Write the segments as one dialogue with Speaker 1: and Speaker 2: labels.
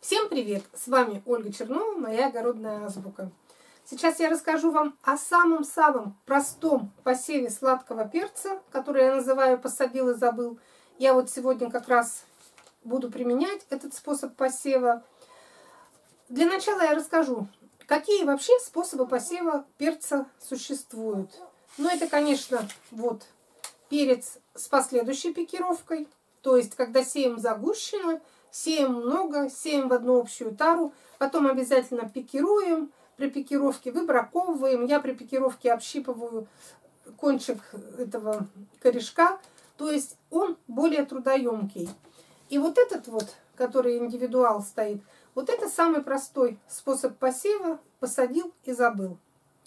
Speaker 1: Всем привет! С вами Ольга Чернова, моя огородная азбука. Сейчас я расскажу вам о самом-самом простом посеве сладкого перца, который я называю «посадил и забыл». Я вот сегодня как раз буду применять этот способ посева. Для начала я расскажу, какие вообще способы посева перца существуют. Ну, это, конечно, вот перец с последующей пикировкой, то есть, когда сеем загущенно, сеем много, сеем в одну общую тару, потом обязательно пикируем, при пикировке выбраковываем, я при пикировке общипываю кончик этого корешка, то есть он более трудоемкий. И вот этот вот, который индивидуал стоит, вот это самый простой способ посева, посадил и забыл.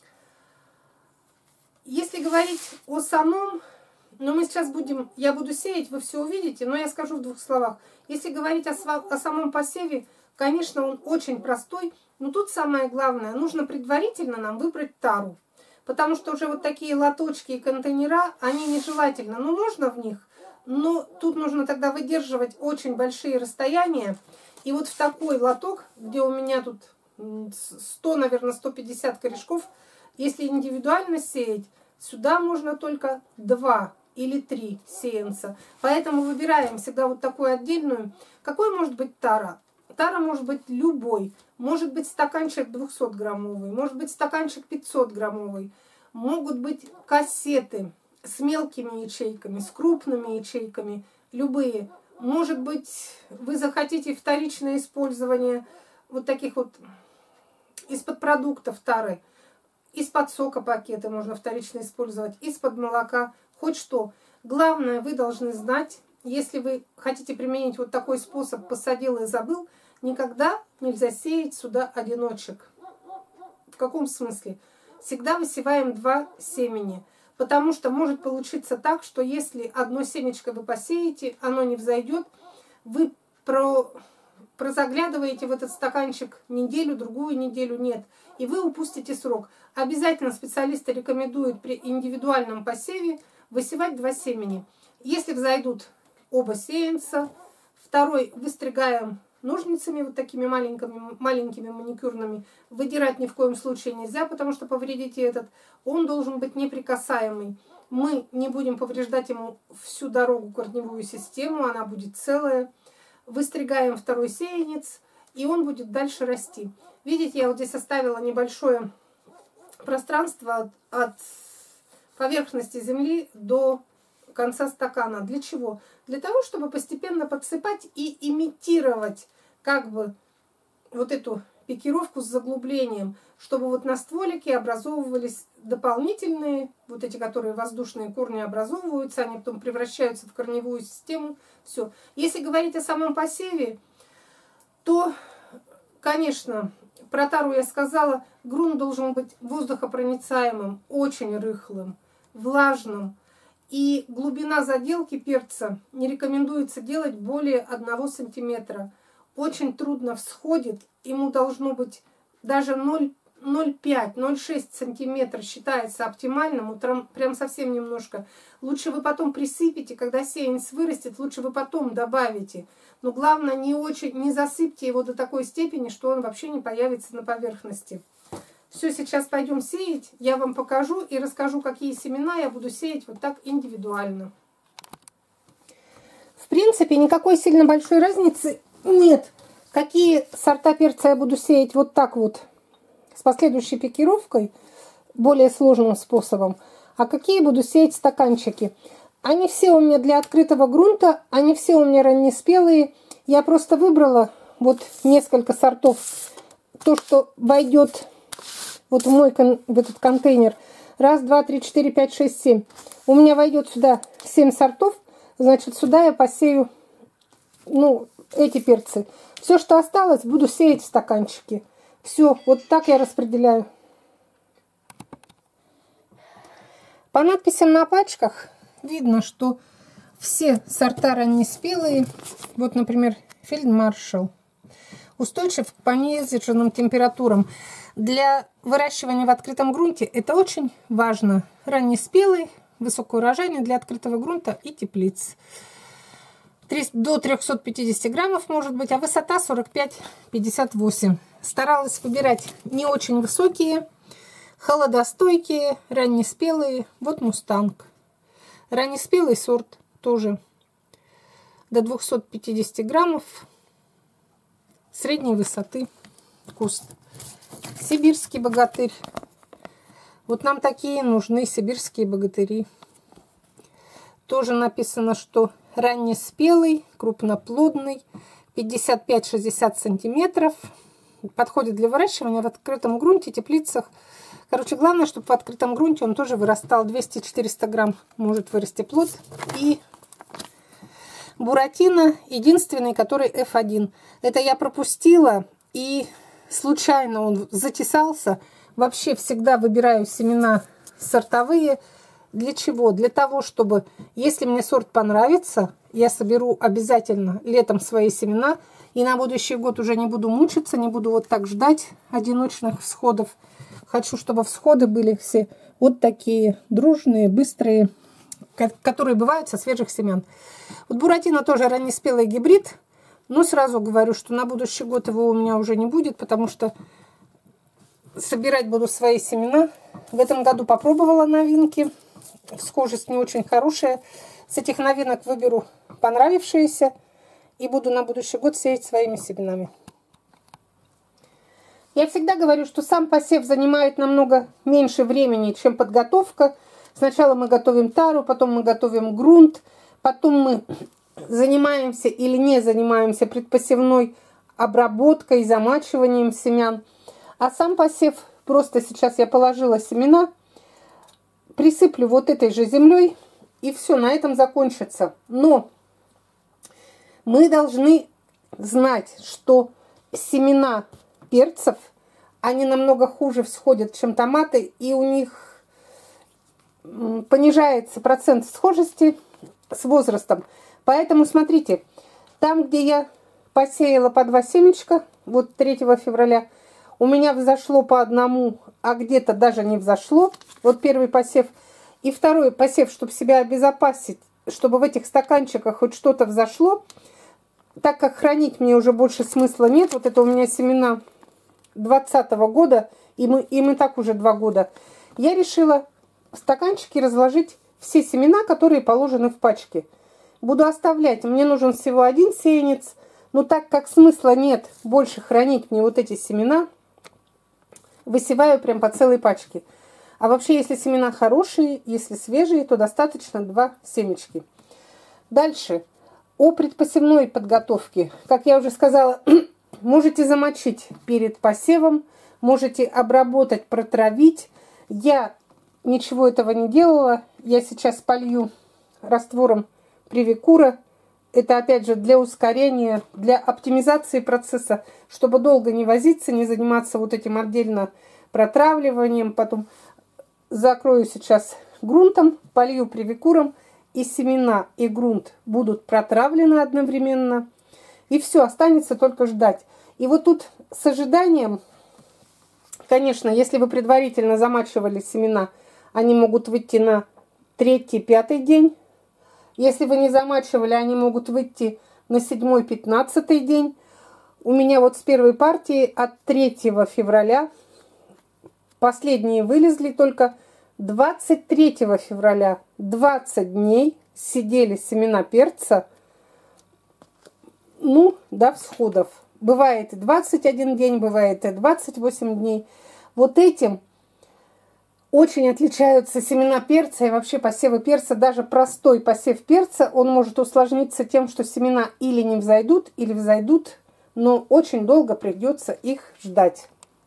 Speaker 1: Если говорить о самом, мы сейчас я буду сеять, вы все увидите, но я скажу в двух словах. Если говорить о самом посеве, конечно, он очень простой, но тут самое главное, нужно предварительно нам выбрать тару. Потому что уже вот такие лоточки и контейнера, они нежелательно. Ну, можно в них, но тут нужно тогда выдерживать очень большие расстояния. И вот в такой лоток, где у меня тут 100, наверное, 150 корешков, если индивидуально сеять, сюда можно только 2 или 3 сеянца. Поэтому выбираем всегда вот такую отдельную. Какой может быть тара? Тара может быть любой. Может быть стаканчик 200-граммовый, может быть стаканчик 500-граммовый. Могут быть кассеты с мелкими ячейками, с крупными ячейками, любые. Может быть, вы захотите вторичное использование вот таких вот из-под продуктов тары. Из-под сока пакеты можно вторично использовать, из-под молока, хоть что. Главное, вы должны знать, если вы хотите применить вот такой способ «посадил и забыл», никогда нельзя сеять сюда одиночек. В каком смысле? Всегда высеваем 2 семени, потому что может получиться так, что если одно семечко вы посеете, оно не взойдет, вы прозаглядываете в этот стаканчик неделю, другую неделю нет, и вы упустите срок. Обязательно специалисты рекомендуют при индивидуальном посеве высевать 2 семени. Если взойдут оба сеянца, второй выстригаем ножницами вот такими маленькими маникюрными. Выдирать ни в коем случае нельзя, потому что повредите этот. Он должен быть неприкасаемый. Мы не будем повреждать ему всю дорогу корневую систему, она будет целая. Выстригаем второй сеянец, и он будет дальше расти. Видите, я вот здесь оставила небольшое пространство от поверхности земли до конца стакана. Для чего? Для того, чтобы постепенно подсыпать и имитировать как бы вот эту пикировку с заглублением, чтобы вот на стволике образовывались дополнительные, вот эти, которые воздушные корни образовываются, они потом превращаются в корневую систему. Все. Если говорить о самом посеве, то, конечно, про тару я сказала, грунт должен быть воздухопроницаемым, очень рыхлым, влажным. И глубина заделки перца не рекомендуется делать более 1 сантиметра. Очень трудно всходит, ему должно быть даже 0,5-0,6 сантиметра считается оптимальным, прям совсем немножко. Лучше вы потом присыпите, когда сеянец вырастет, лучше вы потом добавите. Но главное, не засыпьте его до такой степени, что он вообще не появится на поверхности. Все, сейчас пойдем сеять, я вам покажу и расскажу, какие семена я буду сеять вот так индивидуально. В принципе, никакой сильно большой разницы нет, какие сорта перца я буду сеять вот так вот, с последующей пикировкой, более сложным способом, а какие буду сеять стаканчики. Они все у меня для открытого грунта, они все у меня раннеспелые. Я просто выбрала вот несколько сортов, то, что войдет вот в этот контейнер. 1, 2, 3, 4, 5, 6, 7. У меня войдет сюда 7 сортов. Значит, сюда я посею, эти перцы. Все, что осталось, буду сеять в стаканчике. Все, вот так я распределяю. По надписям на пачках видно, что все сорта раннеспелые. Вот, например, фельдмаршал. Устойчив к пониженным температурам. Для выращивания в открытом грунте это очень важно. Раннеспелый, высокоурожайный для открытого грунта и теплиц. до 350 граммов может быть, а высота 45-58. Старалась выбирать не очень высокие, холодостойкие, раннеспелые. Вот мустанг. Раннеспелый сорт тоже до 250 граммов средней высоты куст. Сибирский богатырь. Вот нам такие нужны сибирские богатыри. Тоже написано, что раннеспелый, крупноплодный, 55-60 сантиметров. Подходит для выращивания в открытом грунте, теплицах. Короче, главное, чтобы в открытом грунте он тоже вырастал. 200-400 грамм может вырасти плод. И Буратино, единственный, который F1. Это я пропустила, и случайно он затесался. Вообще всегда выбираю семена сортовые. Для чего? Для того, чтобы, если мне сорт понравится, я соберу обязательно летом свои семена. И на будущий год уже не буду мучиться, не буду вот так ждать одиночных всходов. Хочу, чтобы всходы были все вот такие дружные, быстрые, которые бывают со свежих семян. Вот Буратино тоже раннеспелый гибрид. Но сразу говорю, что на будущий год его у меня уже не будет, потому что собирать буду свои семена. В этом году попробовала новинки. Схожесть не очень хорошая. С этих новинок выберу понравившиеся и буду на будущий год сеять своими семенами. Я всегда говорю, что сам посев занимает намного меньше времени, чем подготовка. Сначала мы готовим тару, потом мы готовим грунт, потом мы занимаемся или не занимаемся предпосевной обработкой, замачиванием семян. А сам посев, просто сейчас я положила семена, присыплю вот этой же землей, и все, на этом закончится. Но мы должны знать, что семена перцев, они намного хуже всходят, чем томаты, и у них понижается процент схожести с возрастом. Поэтому смотрите, там, где я посеяла по 2 семечка, вот 3 февраля, у меня взошло по одному, а где-то даже не взошло. Вот первый посев. И второй посев, чтобы себя обезопасить, чтобы в этих стаканчиках хоть что-то взошло. Так как хранить мне уже больше смысла нет. Вот это у меня семена 2020 года, им и так уже 2 года. Я решила в стаканчике разложить все семена, которые положены в пачке. Буду оставлять. Мне нужен всего 1 сеянец. Но так как смысла нет больше хранить мне вот эти семена, высеваю прям по целой пачке. А вообще, если семена хорошие, если свежие, то достаточно 2 семечки. Дальше. О предпосевной подготовке. Как я уже сказала, можете замочить перед посевом, можете обработать, протравить. Я ничего этого не делала. Я сейчас полью раствором привикура. Это, опять же, для ускорения, для оптимизации процесса, чтобы долго не возиться, не заниматься вот этим отдельно протравливанием. Потом закрою сейчас грунтом, полью привикуром, и семена, и грунт будут протравлены одновременно. И все, останется только ждать. И вот тут с ожиданием, конечно, если вы предварительно замачивали семена, они могут выйти на 3-5 день. Если вы не замачивали, они могут выйти на 7-15 день. У меня вот с первой партии от 3 февраля последние вылезли только 23 февраля. 20 дней сидели семена перца, ну, до всходов. Бывает и 21 день, бывает и 28 дней. Вот этим очень отличаются семена перца и вообще посевы перца. Даже простой посев перца, он может усложниться тем, что семена или не взойдут, или взойдут, но очень долго придется их ждать.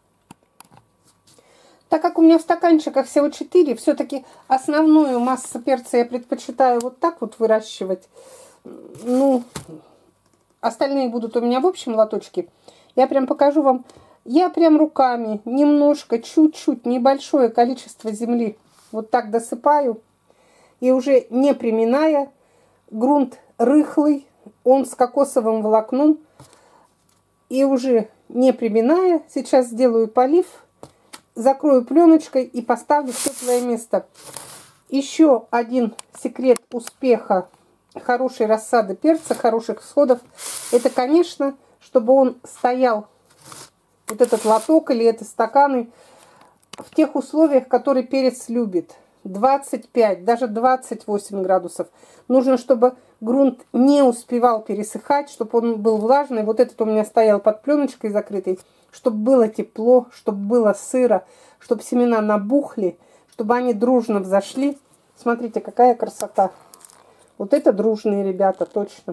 Speaker 1: Так как у меня в стаканчиках всего 4, все-таки основную массу перца я предпочитаю вот так вот выращивать. Ну, остальные будут у меня в общем лоточке. Я прям покажу вам. Я прям руками немножко, чуть-чуть, небольшое количество земли вот так досыпаю. И уже не приминая, грунт рыхлый, он с кокосовым волокном. И уже не приминая, сейчас сделаю полив, закрою пленочкой и поставлю в теплое место. Еще один секрет успеха хорошей рассады перца, хороших всходов, это, конечно, чтобы он стоял, вот этот лоток или это стаканы, в тех условиях, которые перец любит. 25, даже 28 градусов. Нужно, чтобы грунт не успевал пересыхать, чтобы он был влажный. Вот этот у меня стоял под пленочкой закрытой, чтобы было тепло, чтобы было сыро, чтобы семена набухли, чтобы они дружно взошли. Смотрите, какая красота. Вот это дружные ребята, точно.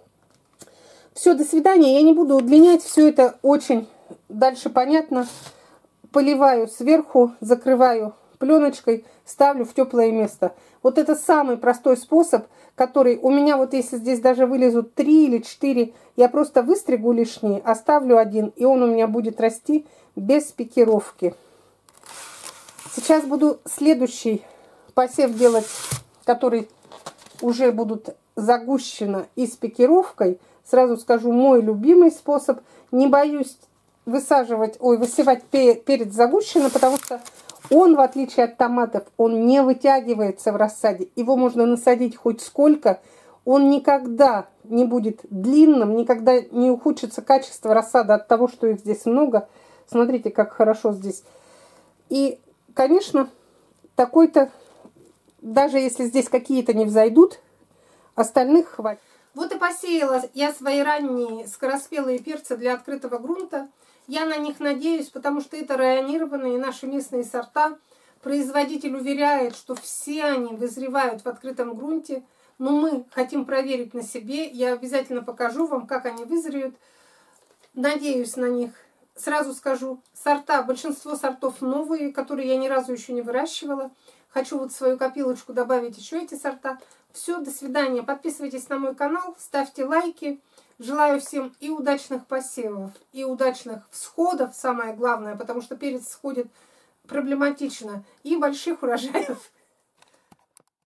Speaker 1: Все, до свидания. Я не буду удлинять. Все это очень дальше понятно. Поливаю сверху, закрываю пленочкой, ставлю в теплое место. Вот это самый простой способ, который у меня, вот если здесь даже вылезут 3 или 4, я просто выстригу лишние, оставлю один, и он у меня будет расти без пикировки. Сейчас буду следующий посев делать, который уже будут загущено и с пикировкой. Сразу скажу, мой любимый способ. Не боюсь высевать перец загущенно, потому что он, в отличие от томатов, он не вытягивается в рассаде. Его можно насадить хоть сколько. Он никогда не будет длинным, никогда не ухудшится качество рассады от того, что их здесь много. Смотрите, как хорошо здесь. И, конечно, такой-то, даже если здесь какие-то не взойдут, остальных хватит. Вот и посеяла я свои ранние скороспелые перцы для открытого грунта. Я на них надеюсь, потому что это районированные наши местные сорта. Производитель уверяет, что все они вызревают в открытом грунте. Но мы хотим проверить на себе. Я обязательно покажу вам, как они вызреют. Надеюсь на них. Сразу скажу, сорта, большинство сортов новые, которые я ни разу еще не выращивала. Хочу вот в свою копилочку добавить еще эти сорта. Все, до свидания. Подписывайтесь на мой канал, ставьте лайки. Желаю всем и удачных посевов, и удачных всходов, самое главное, потому что перец всходит проблематично, и больших урожаев.